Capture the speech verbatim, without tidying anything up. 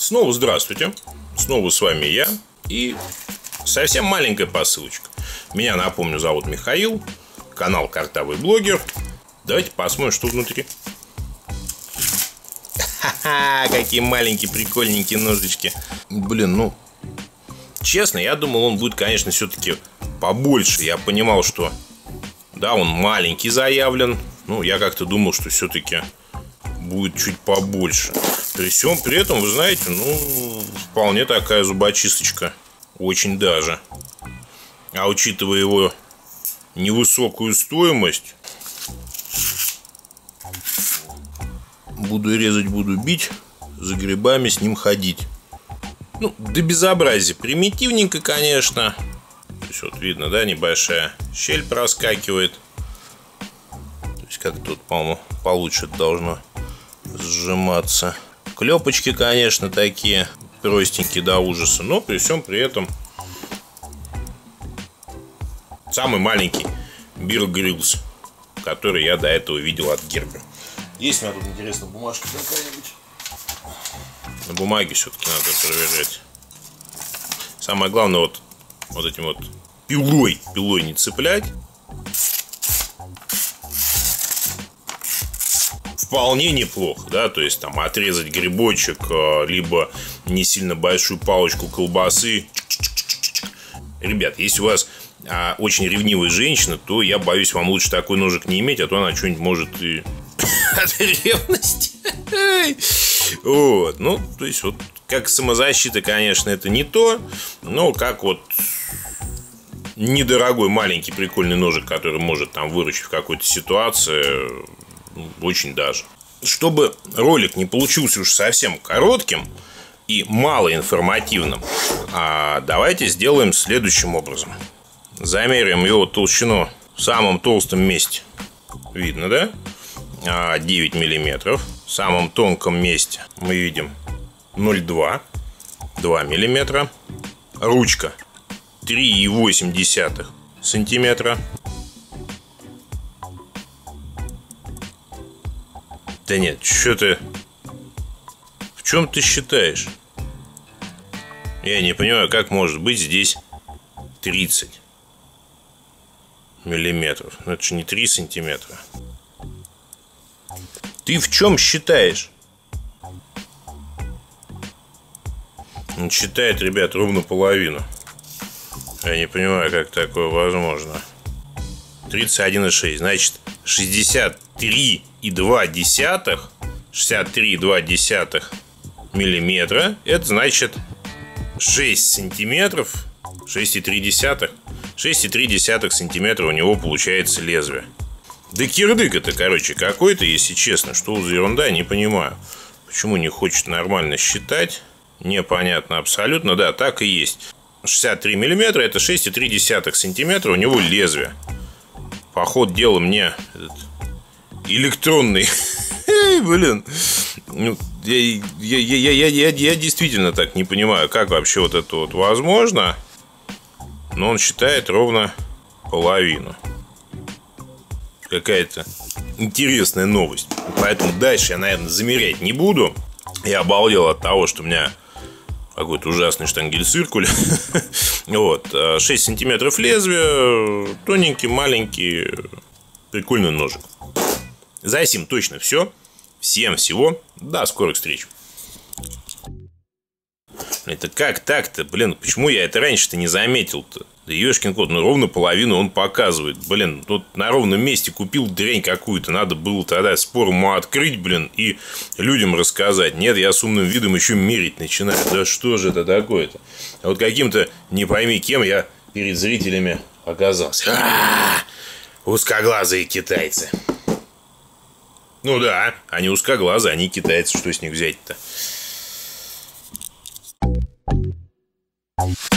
Снова здравствуйте, снова с вами я и совсем маленькая посылочка. Меня, напомню, зовут Михаил, канал Картавый блогер. Давайте посмотрим, что внутри. Ха-ха, какие маленькие прикольненькие ножички. Блин, ну, честно, я думал, он будет, конечно, все-таки побольше. Я понимал, что, да, он маленький заявлен. Ну, я как-то думал, что все-таки будет чуть побольше. При всем при этом, вы знаете, ну, вполне такая зубочисточка. Очень даже. А учитывая его невысокую стоимость, буду резать, буду бить, за грибами с ним ходить. Ну, до безобразия. Примитивненько, конечно. То есть, вот видно, да, небольшая щель проскакивает. То есть, как тут, по-моему, получше должно сжиматься. Клепочки, конечно, такие простенькие до ужаса. Но при всем при этом самый маленький Bear Grylls, который я до этого видел от Гербер. Есть у меня тут, интересно, бумажка какая-нибудь? На бумаге все-таки надо проверять. Самое главное, вот, вот этим вот пилой, пилой не цеплять. Вполне неплохо, да, то есть там отрезать грибочек, либо не сильно большую палочку колбасы. Ребят, если у вас а, очень ревнивая женщина, то я боюсь, вам лучше такой ножик не иметь, а то она что-нибудь может и от ревности. Вот, ну, то есть вот как самозащита, конечно, это не то, но как вот недорогой маленький прикольный ножик, который может там выручить в какой-то ситуации, очень даже. Чтобы ролик не получился уж совсем коротким и малоинформативным, а давайте сделаем следующим образом. Замеряем его толщину в самом толстом месте. Видно, да? девять миллиметров. В самом тонком месте мы видим ноль целых два десятых, два миллиметра. Ручка три целых восемь десятых сантиметра. Да нет, что ты... В чем ты считаешь? Я не понимаю, как может быть здесь тридцать миллиметров. Ну, это же не три сантиметра. Ты в чем считаешь? Он считает, ребят, ровно половину. Я не понимаю, как такое возможно. тридцать один и шесть. Значит, шестьдесят три и два десятых, шестьдесят три и два десятых миллиметра. Это значит шесть сантиметров, шесть и три десятых, шесть и три десятых сантиметра у него получается лезвие. Да кирдык это, короче, какой-то, если честно. Что за ерунда, не понимаю. Почему не хочет нормально считать? Непонятно абсолютно. Да, так и есть. шестьдесят три миллиметра, это шесть и три десятых сантиметра у него лезвие. По ходу дела мне этот электронный. Блин. Ну, я, я, я, я, я, я действительно так не понимаю, как вообще вот это вот возможно. Но он считает ровно половину. Какая-то интересная новость. Поэтому дальше я, наверное, замерять не буду. Я обалдел от того, что у меня какой-то ужасный штангель-циркуль. Вот. шесть сантиметров лезвия. Тоненький, маленький. Прикольный ножик. За сим точно все. Всем всего. До скорых встреч. Это как так-то? Блин, почему я это раньше-то не заметил-то? Да ёшкин кот, ну ровно половину он показывает. Блин, тут на ровном месте купил дрянь какую-то. Надо было тогда спор ему открыть, блин, и людям рассказать. Нет, я с умным видом еще мерить начинаю. Да что же это такое-то? А вот каким-то, не пойми кем, я перед зрителями оказался. А-а-а! Узкоглазые китайцы. Ну да, они узкоглазые, они китайцы. Что с них взять-то?